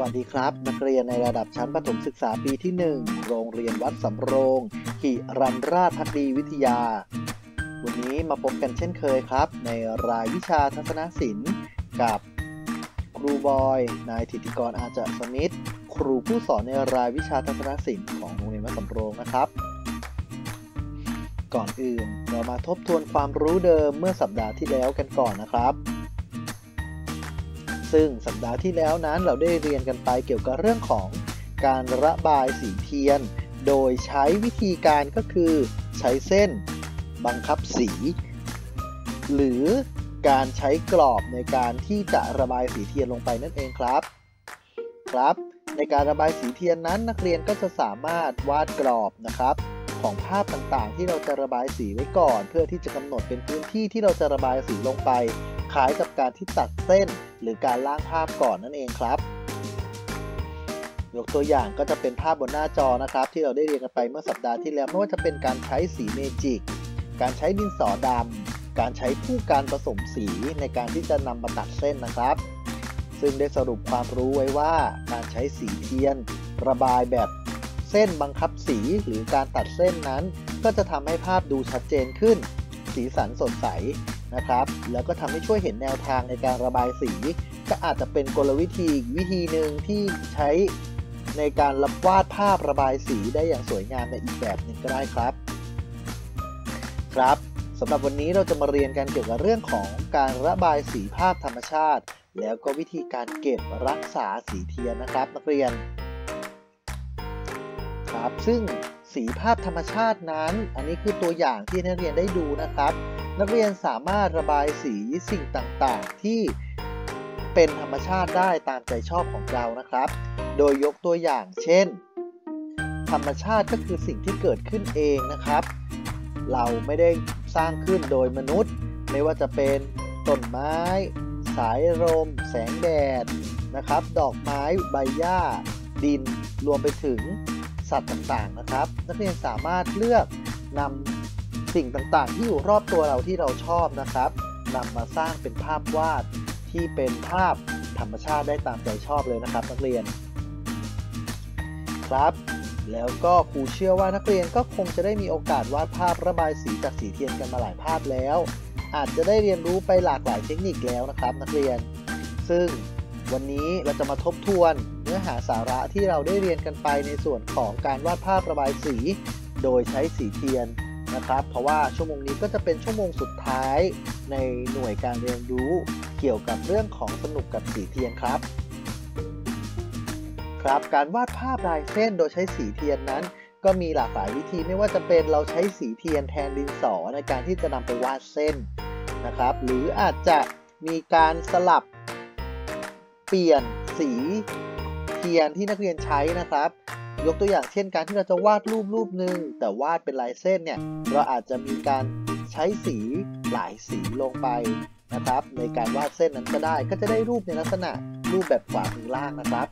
วัสดีครับนักเรียนในระดับชั้นประถมศึกษาปีที่ 1 โรงเรียนวัดสำโรงหิรันราชภักดีวิทยาวันนี้มาพบกันเช่นเคยครับในรายวิชาทัศนศิลป์กับครูบอยนายถิติกรอาจจะสมิทธิ์ครูผู้สอนในรายวิชาทัศนศิลป์ของโรงเรียนวัดสำโรงนะครับก่อนอื่นเรามาทบทวนความรู้เดิมเมื่อสัปดาห์ที่แล้วกันก่อนนะครับซึ่งสัปดาห์ที่แล้วนั้นเราได้เรียนกันไปเกี่ยวกับเรื่องของการระบายสีเทียนโดยใช้วิธีการก็คือใช้เส้นบังคับสีหรือการใช้กรอบในการที่จะระบายสีเทียนลงไปนั่นเองครับในการระบายสีเทียนนั้นนักเรียนก็จะสามารถวาดกรอบนะครับของภาพต่างๆที่เราจะระบายสีไว้ก่อนเพื่อที่จะกำหนดเป็นพื้นที่ที่เราจะระบายสีลงไปคล้ายกับการที่ตัดเส้นหรือการล่างภาพก่อนนั่นเองครับยกตัวอย่างก็จะเป็นภาพบนหน้าจอนะครับที่เราได้เรียนกันไปเมื่อสัปดาห์ที่แล้วไม่ว่าจะเป็นการใช้สีเมจิกการใช้ดินสอดำการใช้ผู้การผสมสีในการที่จะนำมาตัดเส้นนะครับซึ่งได้สรุปความรู้ไว้ว่าการใช้สีเทียนระบายแบบเส้นบังคับสีหรือการตัดเส้นนั้นก็จะทำให้ภาพดูชัดเจนขึ้นสีสันสดใสนะครับแล้วก็ทำให้ช่วยเห็นแนวทางในการระบายสีก็อาจจะเป็นกลวิธีวิธีหนึ่งที่ใช้ในการวาดภาพระบายสีได้อย่างสวยงามในอีกแบบหนึ่งก็ได้ครับสำหรับวันนี้เราจะมาเรียนกันเกี่ยวกับเรื่องของการระบายสีภาพธรรมชาติแล้วก็วิธีการเก็บรักษาสีเทียนนะครับนักเรียนซึ่งสีภาพธรรมชาตินั้นอันนี้คือตัวอย่างที่นักเรียนได้ดูนะครับนักเรียนสามารถระบายสีสิ่งต่างๆที่เป็นธรรมชาติได้ตามใจชอบของเรานะครับโดยยกตัวอย่างเช่นธรรมชาติก็คือสิ่งที่เกิดขึ้นเองนะครับเราไม่ได้สร้างขึ้นโดยมนุษย์ไม่ว่าจะเป็นต้นไม้สายลมแสงแดดนะครับดอกไม้ใบหญ้าดินรวมไปถึงสัตว์ต่างๆนะครับนักเรียนสามารถเลือกนำสิ่งต่างๆที่อยู่รอบตัวเราที่เราชอบนะครับนำมาสร้างเป็นภาพวาดที่เป็นภาพธรรมชาติได้ตามใจชอบเลยนะครับนักเรียนแล้วก็ครูเชื่อว่านักเรียนก็คงจะได้มีโอกาสวาดภาพระบายสีจากสีเทียนกันมาหลายภาพแล้วอาจจะได้เรียนรู้ไปหลากหลายเทคนิคแล้วนะครับนักเรียนซึ่งวันนี้เราจะมาทบทวนเนื้อหาสาระที่เราได้เรียนกันไปในส่วนของการวาดภาพระบายสีโดยใช้สีเทียนนะครับเพราะว่าชั่วโมงนี้ก็จะเป็นชั่วโมงสุดท้ายในหน่วยการเรียนรู้เกี่ยวกับเรื่องของสนุกกับสีเทียนครับการวาดภาพลายเส้นโดยใช้สีเทียนนั้นก็มีหลากหลายวิธีไม่ว่าจะเป็นเราใช้สีเทียนแทนดินสอในการที่จะนำไปวาดเส้นนะครับหรืออาจจะมีการสลับเปลี่ยนสีเทียนที่นักเรียนใช้นะครับยกตัวอย่างเช่นการที่เราจะวาดรูปหนึ่งแต่วาดเป็นลายเส้นเนี่ยเราอาจจะมีการใช้สีหลายสีลงไปนะครับในการวาดเส้นนั้นก็ได้ก็จะได้รูปในลักษณะรูปแบบขวามือล่างนะครับ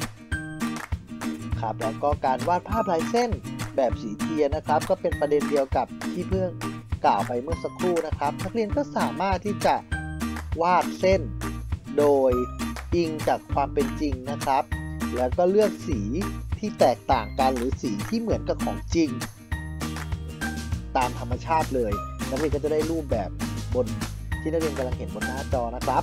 แล้วก็การวาดภาพลายเส้นแบบสีเทียนนะครับก็เป็นประเด็นเดียวกับที่เพิ่งกล่าวไปเมื่อสักครู่นะครับนักเรียนก็สามารถที่จะวาดเส้นโดยอิงจากความเป็นจริงนะครับแล้วก็เลือกสีที่แตกต่างกันหรือสีที่เหมือนกับของจริงตามธรรมชาติเลยนักเรียนก็จะได้รูปแบบบนที่นักเรียนกำลังเห็นบนหน้าจอนะครับ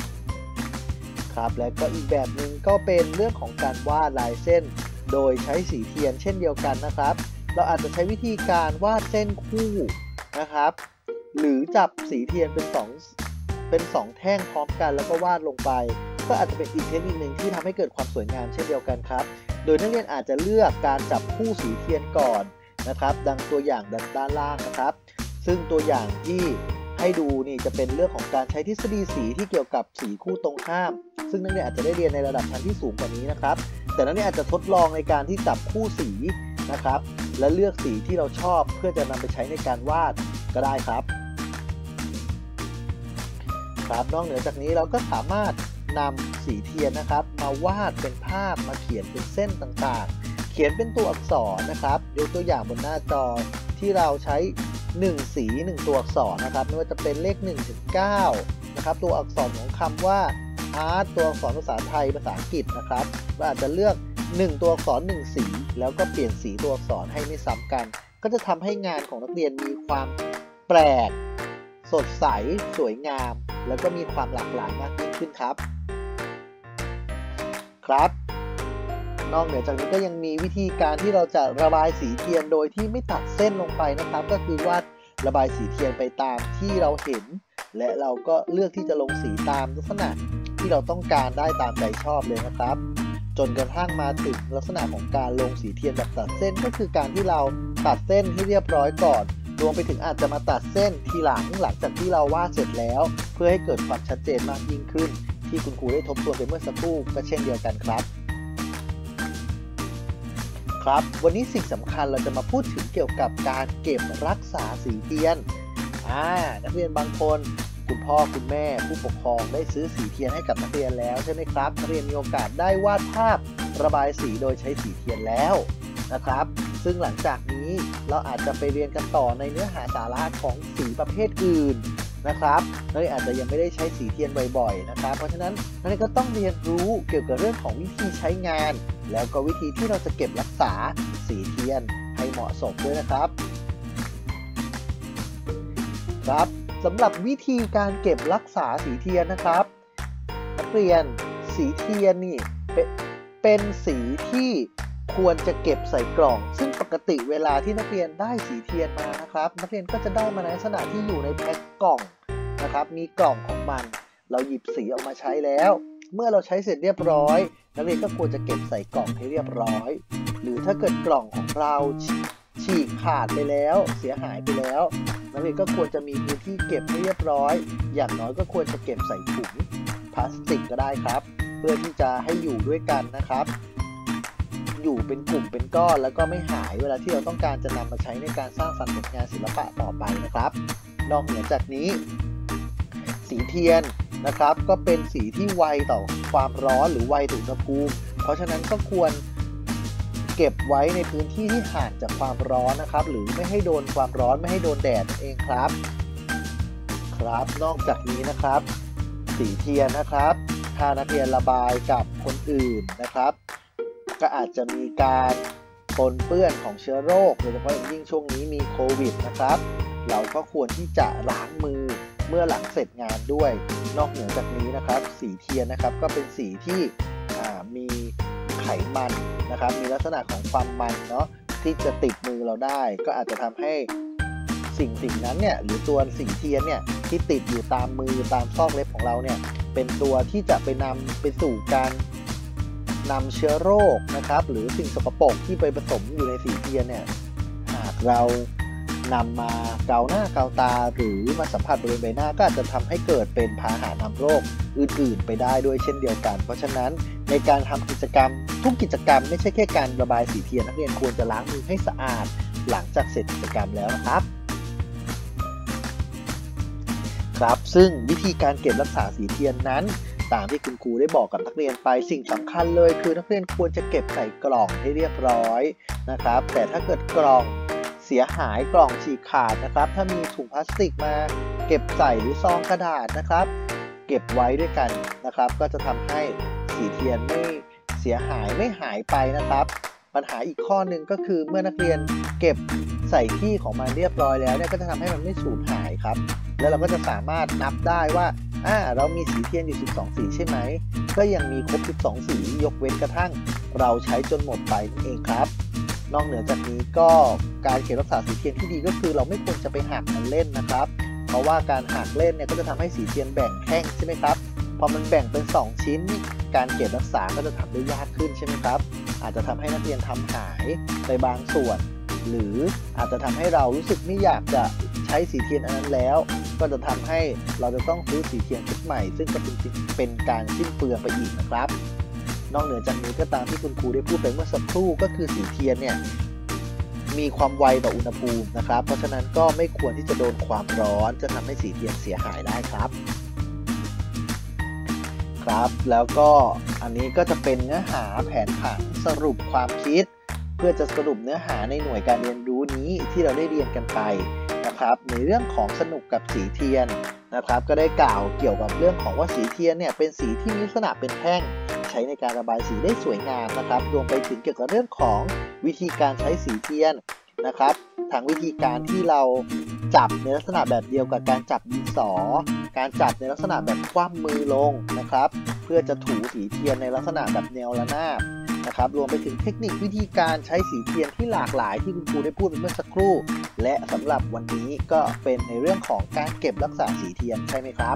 และก็อีกแบบหนึ่งก็เป็นเรื่องของการวาดลายเส้นโดยใช้สีเทียนเช่นเดียวกันนะครับเราอาจจะใช้วิธีการวาดเส้นคู่นะครับหรือจับสีเทียนเป็นสองแท่งพร้อมกันแล้วก็วาดลงไปก็อาจจะเป็นอีกเทคนิคหนึ่งที่ทำให้เกิดความสวยงามเช่นเดียวกันครับโดยนักเรียนอาจจะเลือกการจับคู่สีเทียนก่อนนะครับดังตัวอย่างด้านล่างนะครับซึ่งตัวอย่างที่ให้ดูนี่จะเป็นเรื่องของการใช้ทฤษฎีสีที่เกี่ยวกับสีคู่ตรงข้ามซึ่งนักเรียนอาจจะได้เรียนในระดับชั้นที่สูงกว่านี้นะครับแต่นักเรียนอาจจะทดลองในการที่จับคู่สีนะครับและเลือกสีที่เราชอบเพื่อจะนำไปใช้ในการวาดก็ได้ครับนอกเหนือจากนี้เราก็สามารถนำสีเทียนนะครับมาวาดเป็นภาพมาเขียนเป็นเส้นต่างๆเขียนเป็นตัวอักษรนะครับยกตัวอย่างบนหน้าจอที่เราใช้1สี1ตัวอักษรนะครับไม่ว่าจะเป็นเลข1 ถึง 9นะครับตัวอักษรของคำว่าอาร์ตตัวอักษรภาษาไทยภาษาอังกฤษนะครับเราอาจจะเลือก1ตัวอักษร1สีแล้วก็เปลี่ยนสีตัวอักษรให้ไม่ซ้ำกันก็จะทำให้งานของนักเรียนมีความแปลกสดใสสวยงามแล้วก็มีความหลากหลายมากยิ่งขึ้นครับนอกเหนือจากนี้ก็ยังมีวิธีการที่เราจะระบายสีเทียนโดยที่ไม่ตัดเส้นลงไปนะครับก็คือวาดระบายสีเทียนไปตามที่เราเห็นและเราก็เลือกที่จะลงสีตามลักษณะที่เราต้องการได้ตามใจชอบเลยนะครับจนกระทั่งมาถึงลักษณะของการลงสีเทียนแบบตัดเส้นก็คือการที่เราตัดเส้นให้เรียบร้อยก่อนรวมไปถึงอาจจะมาตัดเส้นทีหลังจากที่เราวาดเสร็จแล้วเพื่อให้เกิดความชัดเจนมากยิ่งขึ้นที่คุณครูได้ทบทวนไปเมื่อสักครู่ก็เช่นเดียวกันครับวันนี้สิ่งสำคัญเราจะมาพูดถึงเกี่ยวกับการเก็บรักษาสีเทียนนักเรียนบางคนคุณพ่อคุณแม่ผู้ปกครองได้ซื้อสีเทียนให้กับนักเรียนแล้วใช่ไหมครับนักเรียนมีโอกาสได้วาดภาพระบายสีโดยใช้สีเทียนแล้วนะครับซึ่งหลังจากนี้เราอาจจะไปเรียนกันต่อในเนื้อหาสาระของสีประเภทอื่นนะครับนักเรียนอาจจะยังไม่ได้ใช้สีเทียนบ่อยๆนะครับเพราะฉะนั้นนักเรียนก็ต้องเรียนรู้เกี่ยวกับเรื่องของวิธีใช้งานแล้วก็วิธีที่เราจะเก็บรักษาสีเทียนให้เหมาะสมด้วยนะครับสำหรับวิธีการเก็บรักษาสีเทียนนะครับนักเรียนสีเทียนนี่เป็นสีที่ควรจะเก็บใส่กล่องซึ่งปกติเวลาที่นักเรียนได้สีเทียนมานะครับนักเรียนก็จะได้มาในลักษณะที่อยู่ในแพ็คกล่องนะครับมีกล่องของมันเราหยิบสีออกมาใช้แล้วเมื่อเราใช้เสร็จเรียบร้อยนักเรียนก็ควรจะเก็บใส่กล่องให้เรียบร้อยหรือถ้าเกิดกล่องของเราฉีกขาดไปแล้วเสียหายไปแล้วนักเรียนก็ควรจะมีพื้นที่เก็บให้เรียบร้อยอย่างน้อยก็ควรจะเก็บใส่ถุงพลาสติกก็ได้ครับเพื่อที่จะให้อยู่ด้วยกันนะครับอยู่เป็นกลุ่มเป็นก้อนแล้วก็ไม่หายเวลาที่เราต้องการจะนำมาใช้ในการสร้างสรรค์ผลงานศิลปะต่อไปนะครับนอกเหนือจากนี้สีเทียนนะครับก็เป็นสีที่ไวต่อความร้อนหรือไวต่ออุณหภูมิเพราะฉะนั้นก็ควรเก็บไว้ในพื้นที่ที่ห่างจากความร้อนนะครับหรือไม่ให้โดนความร้อนไม่ให้โดนแดดเองครับนอกจากนี้นะครับสีเทียนนะครับถ้านักเรียนระบายกับคนอื่นนะครับก็อาจจะมีการปนเปื้อนของเชื้อโรคโดยเฉพาะอย่างยิ่งช่วงนี้มีโควิดนะครับเราก็ควรที่จะล้างมือเมื่อหลังเสร็จงานด้วยนอกเหนือจากนี้นะครับสีเทียนนะครับก็เป็นสีที่มีไขมันนะครับมีลักษณะของความมันเนาะที่จะติดมือเราได้ก็อาจจะทำให้สิ่งนั้นเนี่ยหรือตัวสีเทียนเนี่ยที่ติดอยู่ตามมือตามซอกเล็บของเราเนี่ยเป็นตัวที่จะไปนำไปสู่การนำเชื้อโรคนะครับหรือสิ่งสกปรกที่ไปผสมอยู่ในสีเทียนเนี่ยหากเรานำมาเกาหน้าเกาตาหรือมาสัมผัสบริเวณใบหน้าก็อาจจะทำให้เกิดเป็นพาหะนำโรคอื่นๆไปได้ด้วยเช่นเดียวกันเพราะฉะนั้นในการทำกิจกรรมทุกกิจกรรมไม่ใช่แค่การระบายสีเทียนนักเรียนควรจะล้างมือให้สะอาดหลังจากเสร็จกิจกรรมแล้วนะครับซึ่งวิธีการเก็บรักษาสีเทียนนั้นตามที่คุณครูได้บอกกับนักเรียนไปสิ่งสำคัญเลยคือนักเรียนควรจะเก็บใส่กล่องให้เรียบร้อยนะครับแต่ถ้าเกิดกล่องเสียหายกล่องฉีกขาดนะครับถ้ามีถุงพลาสติกมาเก็บใส่หรือซองกระดาษนะครับเก็บไว้ด้วยกันนะครับก็จะทำให้สีเทียนไม่เสียหายไม่หายไปนะครับปัญหาอีกข้อหนึ่งก็คือเมื่อนักเรียนเก็บใส่ที่ของมันเรียบร้อยแล้วเนี่ยก็จะทำให้มันไม่สูญหายครับแล้วเราก็จะสามารถนับได้ว่าเรามีสีเทียนอยู่12สีใช่ไหมก็ยังมีครบ12สียกเว้นกระทั่งเราใช้จนหมดไปนั่นเองครับนอกเหนือจากนี้ก็การเก็บรักษาสีเทียนที่ดีก็คือเราไม่ควรจะไปหักมันเล่นนะครับเพราะว่าการหักเล่นเนี่ยก็จะทำให้สีเทียนแบ่งแท่งใช่ไหมครับพอมันแบ่งเป็น2ชิ้นการเก็บรักษาก็จะทำได้ยากขึ้นใช่ไหมครับอาจจะทำให้นักเรียนทำหายไปบางส่วนหรืออาจจะทำให้เรารู้สึกไม่อยากจะใช้สีเทียนอันนั้นแล้วก็จะทำให้เราจะต้องซื้อสีเทียนชุดใหม่ซึ่งจะเป็นการสิ้นเปลืองไปอีกนะครับนอกเหนือจากนี้ก็ตามที่คุณครูได้พูดไปเมื่อสักครู่ก็คือสีเทียนเนี่ยมีความไวต่ออุณหภูมินะครับเพราะฉะนั้นก็ไม่ควรที่จะโดนความร้อนจะทำให้สีเทียนเสียหายได้ครับแล้วก็อันนี้ก็จะเป็นเนื้อหาแผนผังสรุปความคิดเพื่อจะสรุปเนื้อหาในหน่วยการเรียนรู้นี้ที่เราได้เรียนกันไปนะครับในเรื่องของสนุกกับสีเทียนนะครับก็ได้กล่าวเกี่ยวกับเรื่องของว่าสีเทียนเนี่ยเป็นสีที่มีลักษณะเป็นแท่งใช้ในการระบายสีได้สวยงามนะครับรวมไปถึงเกี่ยวกับเรื่องของวิธีการใช้สีเทียนนะครับทั้งวิธีการที่เราจับในลักษณะแบบเดียวกับการจับดินสอการจับในลักษณะแบบคว่ำมือลงนะครับเพื่อจะถูสีเทียนในลักษณะแบบแนวระนาบนะครับรวมไปถึงเทคนิควิธีการใช้สีเทียนที่หลากหลายที่คุณครูได้พูดไปเมื่อสักครู่และสำหรับวันนี้ก็เป็นในเรื่องของการเก็บรักษาสีเทียนใช่ไหมครับ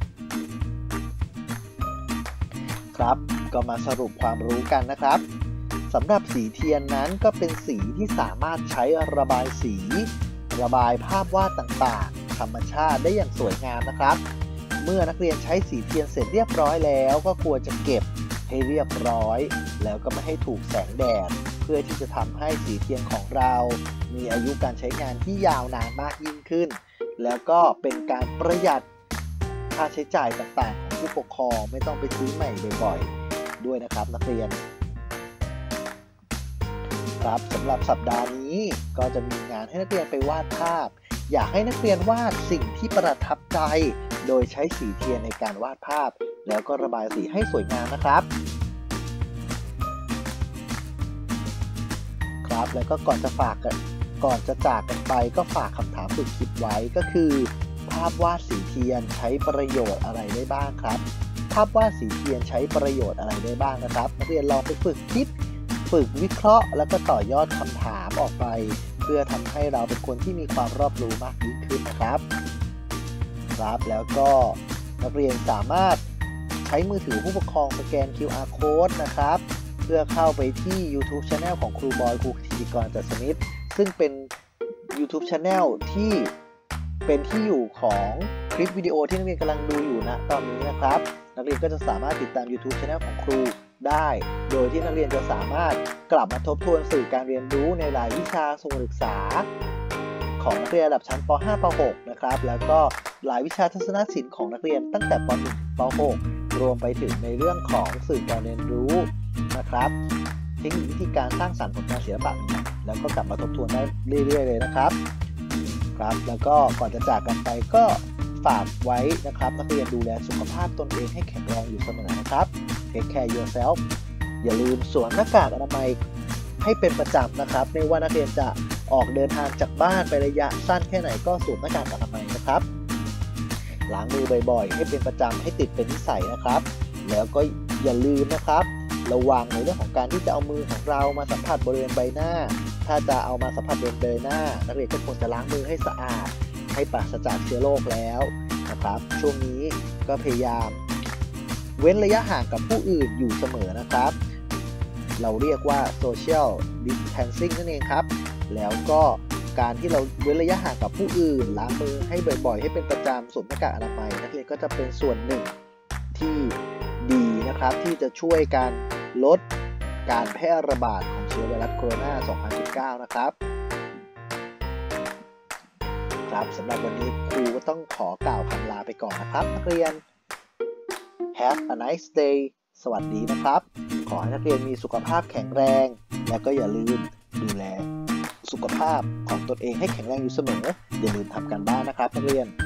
ครับก็มาสรุปความรู้กันนะครับสำหรับสีเทียนนั้นก็เป็นสีที่สามารถใช้ระบายสีระบายภาพวาดต่างๆธรรมชาติได้อย่างสวยงามนะครับเมื่อนักเรียนใช้สีเทียนเสร็จเรียบร้อยแล้วก็ควรจะเก็บให้เรียบร้อยแล้วก็ไม่ให้ถูกแสงแดดเพื่อที่จะทำให้สีเทียนของเรามีอายุการใช้งานที่ยาวนานมากยิ่งขึ้นแล้วก็เป็นการประหยัดค่าใช้จ่ายต่างๆของผู้ปกครองไม่ต้องไปซื้อใหม่บ่อยๆด้วยนะครับนักเรียนครับสำหรับสัปดาห์นี้ก็จะมีงานให้นักเรียนไปวาดภาพอยากให้นักเรียนวาดสิ่งที่ประทับใจโดยใช้สีเทียนในการวาดภาพแล้วก็ระบายสีให้สวยงามนะครับครับแล้วก็ก่อนจะจากกันไปก็ฝากคำถามฝึกคิดไว้ก็คือภาพวาดสีเทียนใช้ประโยชน์อะไรได้บ้างครับภาพวาดสีเทียนใช้ประโยชน์อะไรได้บ้างนะครับนักเรียนลองไปฝึกคิดฝึกวิเคราะห์แล้วก็ต่อยอดคำถามออกไปเพื่อทำให้เราเป็นคนที่มีความรอบรู้มากยิ่งขึ้นนะครับแล้วก็นักเรียนสามารถใช้มือถือผู้ปกครองสแกน QR Code นะครับเพื่อเข้าไปที่ YouTube Channel ของครูบอยครูธิติกร จัดสมิทธิ์ซึ่งเป็น YouTube Channel ที่เป็นที่อยู่ของคลิปวิดีโอที่นักเรียนกำลังดูอยู่ณตอนนี้นะครับนักเรียนก็จะสามารถติดตาม YouTube Channel ของครูได้โดยที่นักเรียนจะสามารถกลับมาทบทวนสื่อการเรียนรู้ในรายวิชาสมุดศึกษาของนักเรียนระดับชั้นป .5 ป .6 นะครับแล้วก็รายวิชาทัศนศิลป์ของนักเรียนตั้งแต่ป .1 ถึงป .6 รวมไปถึงในเรื่องของสื่อการเรียนรู้นะครับเทคนิควิธีการสร้างสรรค์ผลงานศิลปะแล้วก็กลับมาทบทวนได้เรื่อยๆเลยนะครับแล้วก็ก่อนจะจากกันไปก็ฝากไว้นะครับนักเรียนดูแลสุขภาพตนเองให้แข็งแรงอยู่เสมอนะครับ Take care yourself อย่าลืมสวมหน้ากากอนามัยให้เป็นประจำนะครับไม่ว่านักเรียนจะออกเดินทางจากบ้านไประยะสั้นแค่ไหนก็สวมหน้ากากอนามัยนะครับล้างมือบ่อยๆให้เป็นประจำให้ติดเป็นนิสัยนะครับแล้วก็อย่าลืมนะครับระวังในเรื่องของการที่จะเอามือของเรามาสัมผัสบริเวณใบหน้าถ้าจะเอามาสัมผัสบริเวณใบหน้านักเรียนก็ควรจะล้างมือให้สะอาดให้ปราศจากเชื้อโรคแล้วนะครับช่วงนี้ก็พยายามเว้นระยะห่างกับผู้อื่นอยู่เสมอนะครับเราเรียกว่า social distancing นั่นเองครับแล้วก็การที่เราเว้นระยะห่างกับผู้อื่นล้างมือให้บ่อยๆให้เป็นประจำสวมหน้ากากอนามัยนักเรียนก็จะเป็นส่วนหนึ่งที่ดีนะครับที่จะช่วยการลดการแพร่ระบาดของเชื้อไวรัสโคโรนา 2019 นะครับสำหรับวันนี้ครูก็ต้องขอกล่าวคำลาไปก่อนนะครับนักเรียน Have a nice day สวัสดีนะครับขอให้นักเรียนมีสุขภาพแข็งแรงและก็อย่าลืมดูแลสุขภาพของตนเองให้แข็งแรงอยู่เสมออย่าลืมทำการบ้านนะครับนักเรียน